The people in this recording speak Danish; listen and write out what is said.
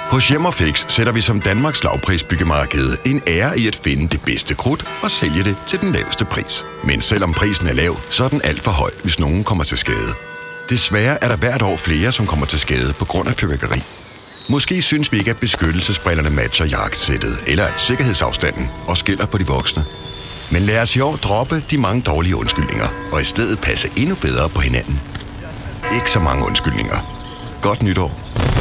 Hos Hjem&Fix sætter vi som Danmarks lavprisbyggemarked en ære i at finde det bedste krudt og sælge det til den laveste pris. Men selvom prisen er lav, så er den alt for høj, hvis nogen kommer til skade. Desværre er der hvert år flere, som kommer til skade på grund af fyrværkeri. Måske synes vi ikke, at beskyttelsesbrillerne matcher jakkesættet, eller at sikkerhedsafstanden også gælder for de voksne. Men lad os i år droppe de mange dårlige undskyldninger, og i stedet passe endnu bedre på hinanden. Ikke så mange undskyldninger. Godt nytår.